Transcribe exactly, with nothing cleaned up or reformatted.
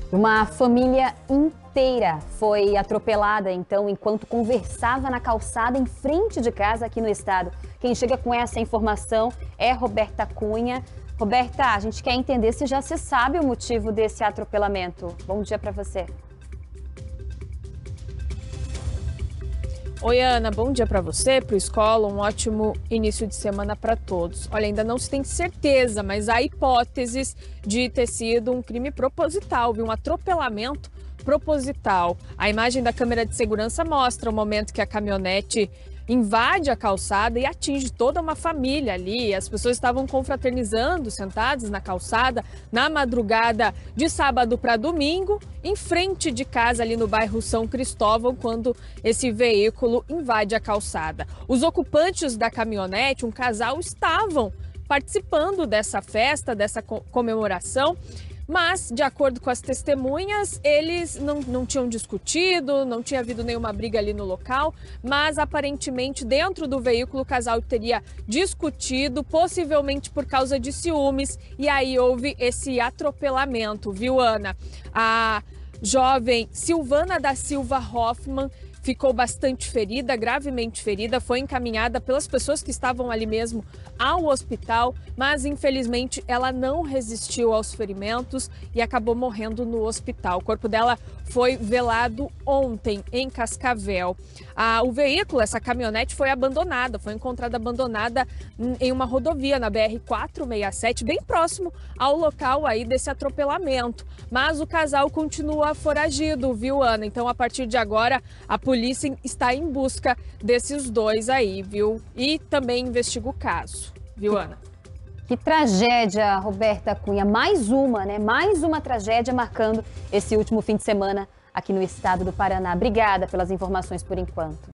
Uma família inteira foi atropelada, então, enquanto conversava na calçada em frente de casa aqui no estado. Quem chega com essa informação é Roberta Cunha. Roberta, a gente quer entender se já se sabe o motivo desse atropelamento. Bom dia para você. Oi, Ana, bom dia para você, para o Escola, um ótimo início de semana para todos. Olha, ainda não se tem certeza, mas há hipóteses de ter sido um crime proposital, viu? Um atropelamento proposital. A imagem da câmera de segurança mostra o momento que a caminhonete invade a calçada e atinge toda uma família ali. As pessoas estavam confraternizando, sentadas na calçada, na madrugada de sábado para domingo, em frente de casa ali no bairro São Cristóvão, quando esse veículo invade a calçada. Os ocupantes da caminhonete, um casal, estavam participando dessa festa, dessa comemoração, mas, de acordo com as testemunhas, eles não, não tinham discutido, não tinha havido nenhuma briga ali no local, mas aparentemente dentro do veículo o casal teria discutido, possivelmente por causa de ciúmes, e aí houve esse atropelamento, viu, Ana? A jovem Silvana da Silva Hoffmann ficou bastante ferida, gravemente ferida, foi encaminhada pelas pessoas que estavam ali mesmo ao hospital, mas infelizmente ela não resistiu aos ferimentos e acabou morrendo no hospital. O corpo dela foi velado ontem em Cascavel. Ah, o veículo, essa caminhonete, foi abandonada, foi encontrada abandonada em uma rodovia na B R quatrocentos e sessenta e sete, bem próximo ao local aí desse atropelamento. Mas o casal continua foragido, viu, Ana? Então, a partir de agora, a polícia está em busca desses dois aí, viu? E também investiga o caso, viu, Ana? Que tragédia, Roberta Cunha. Mais uma, né? Mais uma tragédia marcando esse último fim de semana aqui no estado do Paraná. Obrigada pelas informações por enquanto.